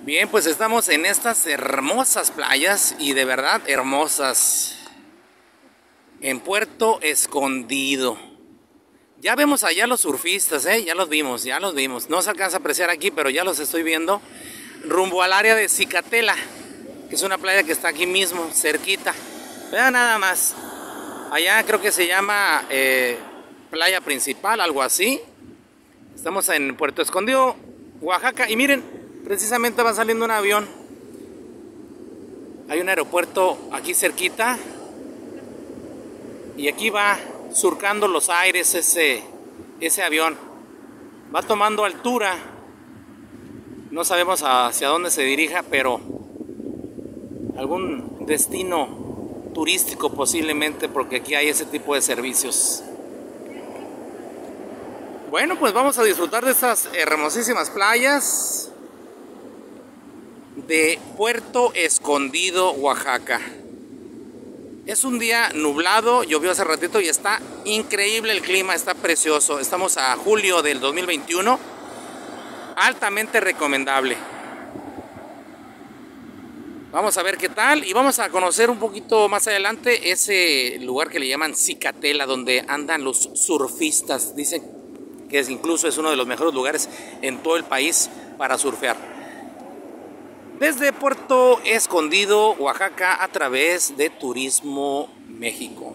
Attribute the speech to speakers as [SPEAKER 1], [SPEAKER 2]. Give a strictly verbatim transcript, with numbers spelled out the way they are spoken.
[SPEAKER 1] Bien, pues estamos en estas hermosas playas y de verdad hermosas. En Puerto Escondido. Ya vemos allá los surfistas, ¿eh? Ya los vimos, ya los vimos. No se alcanza a apreciar aquí, pero ya los estoy viendo. Rumbo al área de Cicatela, que es una playa que está aquí mismo, cerquita. Vean nada más. Allá creo que se llama eh, Playa Principal, algo así. Estamos en Puerto Escondido, Oaxaca. Y miren, precisamente va saliendo un avión. Hay un aeropuerto aquí cerquita. Y aquí va surcando los aires ese, ese avión. Va tomando altura. No sabemos hacia dónde se dirija, pero algún destino turístico posiblemente, porque aquí hay ese tipo de servicios. Bueno, pues vamos a disfrutar de estas hermosísimas playas de Puerto Escondido, Oaxaca. Es un día nublado, llovió hace ratito y está increíble el clima, está precioso. Estamos a julio del dos mil veintiuno, altamente recomendable. Vamos a ver qué tal y vamos a conocer un poquito más adelante ese lugar que le llaman Cicatela, donde andan los surfistas. Dicen que es, incluso es uno de los mejores lugares en todo el país para surfear. Desde Puerto Escondido, Oaxaca, a través de Turismo México.